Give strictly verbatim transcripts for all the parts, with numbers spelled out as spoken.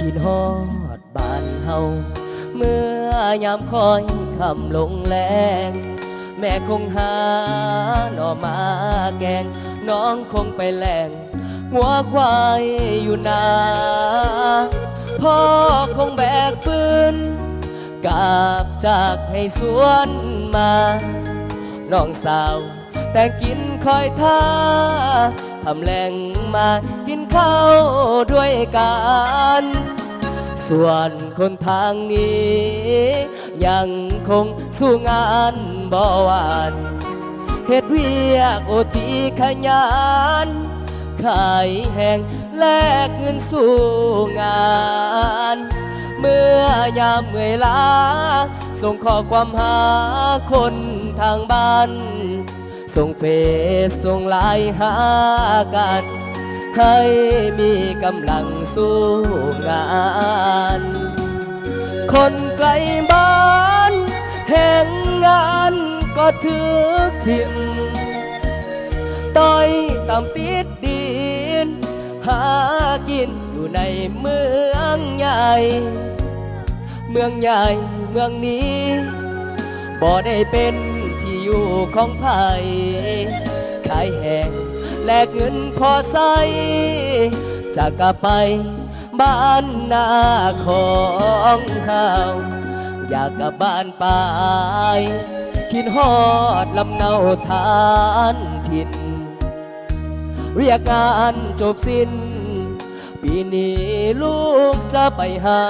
คิดฮอดบ้านเฮาเมื่อยามคอยคำลงแรงแม่คงหาหน่อมาแกงน้องคงไปแลงหัวควายอยู่นาพ่อคงแบกฟืนกาบจากให้สวนมาน้องสาวแต่กินคอยท่าทำแรงมากินข้าวด้วยกันส่วนคนทางนี้ยังคงสู้งานบ่หวานเฮ็ดเวียกโอทีขยันขายแห้งแลกเงินสู้งานเมื่อยามเมื่อยล้าส่งข้อความหาคนทางบ้านส่งเฟซส่งไลน์หากันให้มีกำลังสู้งานคนไกลบ้านแห่งงานก็ถือทิมต้อยต่ำติดดินหากินอยู่ในเมืองใหญ่เมืองใหญ่เมืองนี้บ่ได้เป็นที่อยู่ของไผขายแห้งแลกเงินพอใส่จากกลับไปบ้านนาของเฮาอยากกลับบ้านไปคิดฮอดลำเนาทานถิ่นเรียกงานจบสิ้นปีนี้ลูกจะไปหา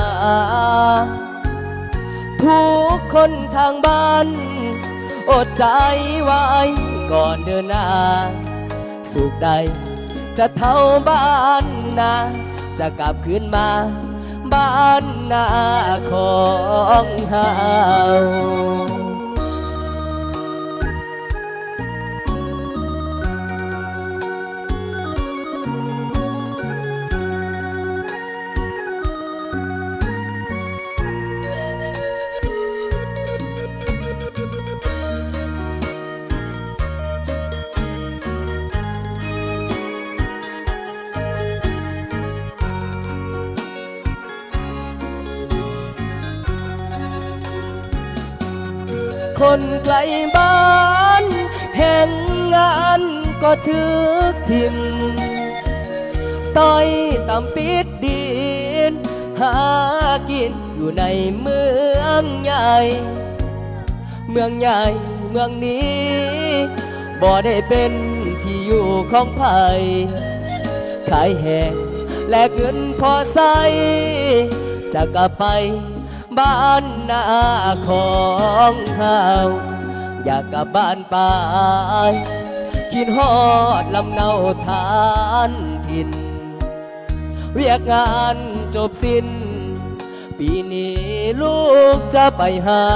ทุกคนทางบ้านอดใจไว้ก่อนเดินหน้าสุขใดจะเท่าบ้านนาจะกลับคืนมาบ้านนาของเฮาคนไกลบ้านแห่งงานก็ถือทิมต้อยต่ำติดดินหากินอยู่ในเมืองใหญ่เมืองใหญ่เมืองนี้บ่ได้เป็นที่อยู่ของไผขายแห้งแลกเงินพอใส่จะกลับไปบ้านนาของเฮาอยากกลับบ้านไปคิดฮอดลำเนาทานถิ่นเรียกงานจบสิ้นปีนี้ลูกจะไปหา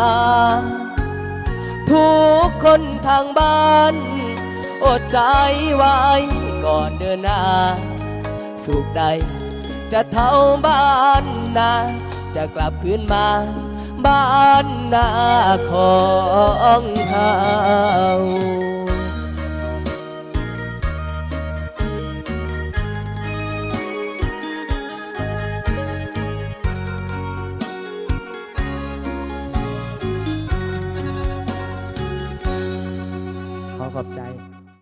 ทุกคนทางบ้านอดใจไว้ก่อนเดินหน้าสุขใดจะเท่าบ้านนาจะกลับคืนมาบ้านนาของเฮาขอขอบใจ